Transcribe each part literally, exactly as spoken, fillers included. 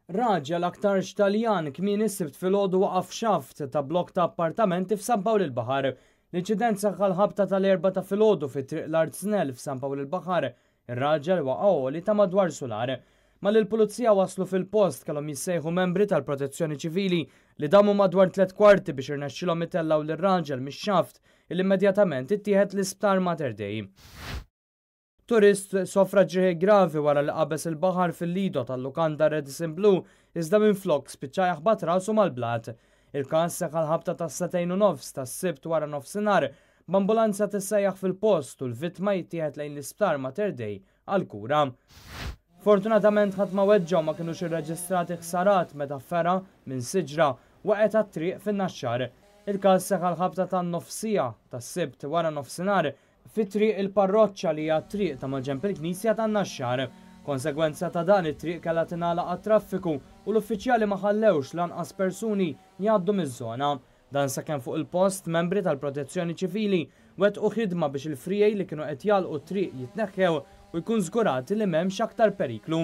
Raġel aktar Taljan kmieni s-sibt filgħodu waqaf xaft ta' blok ta' appartamenti f'San Pawl il-Baħar. L-inċident saħħa l-ħabta tal-erba ta' filgħodu fit-triq l-Artsnel f'San Pawl il-Baħar. Ir-raġel waqgħu li ta' madwar solar. Ma l-pulizija waslu fil-post kellhom jissejħu membri tal-Protezzjoni Ċivili li damu madwar tliet kwarti biex irnexxilhom itellaw lir-raġel mix-xaft il immedjatament ittieħed l-isptar Mater Dei. Turist sofra ġrieħi gravi wara li qabeż il-baħar fil-lido tal-lukanda Radisson Blu iżda minflok spiċċa jaħbat rasu mal-blat. Il-każ seħħ l-ħabta tas satejn u nofs tas-sibt wara nofsinhar b'ambulanza tissejjaħ fil-post u l-vittma jittieħed lejn l-isptar Mater Dei għall-kura. Fortunatament ħadd ma weġġgħu ma kinux irreġistrati ħsarat meta fera minn siġra waqgħet għat-triq fin-naxxar. Il-każ seħħ l-ħabta tan-nofsija tas-sibt wara nofsinhar fit-triq il-parroċċa li hija triq ta' maġenb il-Knisja tan-Naxxar. Konsegwenza ta' dan it-triq kellha tingħalaq għat-traffiku u l-uffiċjali ma ħallewx lanqas persuni jgħaddu miż-żona. Dan sakemm fuq il-post membri tal-Protezzjoni Ċivili wettqu ħidma biex il-frijej li kienu qed jagħlqu t-triq jitneħħew u jkun żgurati li m'hemmx aktar periklu.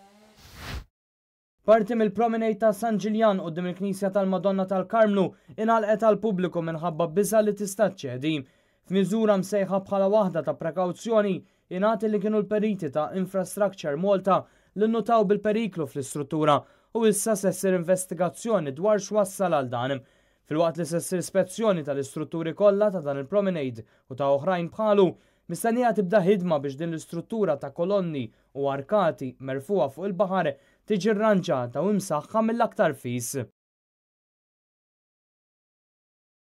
Parti mill-promenade ta' San Ġiljan quddiem il-Knisja tal-Madonna tal-Karmlu ingħalqet għall-pubbliku minħabba biża' li tista' ċċedi. F'miżura msejħa bħala waħda ta' prekawzjoni ingħati li kienu l-periti ta' Infrastructure Malta li nnutaw bil-periklu fl-istruttura u issa se ssir investigazzjoni dwar x'wassal għal dan. Filwaqt li se ssir ispezzjoni tal-istrutturi kollha ta' dan il-promenade u ta' oħrajn bħalu, mistennija tibda ħidma biex din l-istruttura ta' kolonni u arkati merfuqa fuq il-baħar tiġi rranġata u msaħħa mill-aktar fis.